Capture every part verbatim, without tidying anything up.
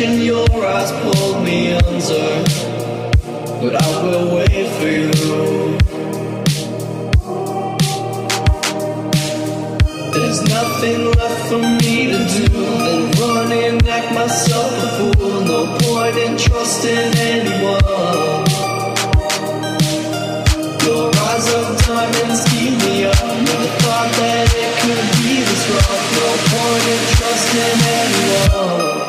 in your eyes pulled me under, but I will wait for you. There's nothing left for me to do than run and act myself a fool. No point in trusting anyone. Your eyes of diamonds keep me up. Never thought that it could be this rough. No point in trusting anyone.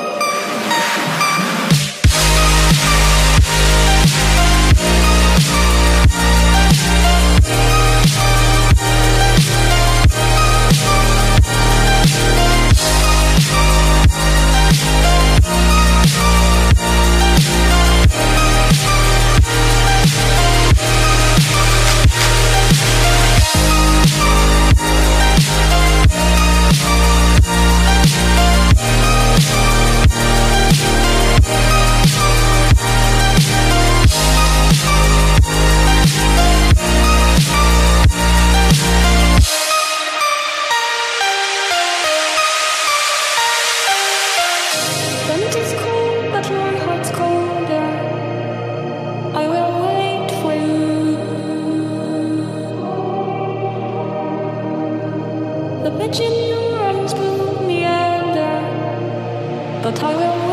The bitch in your arms pulled me under, but I will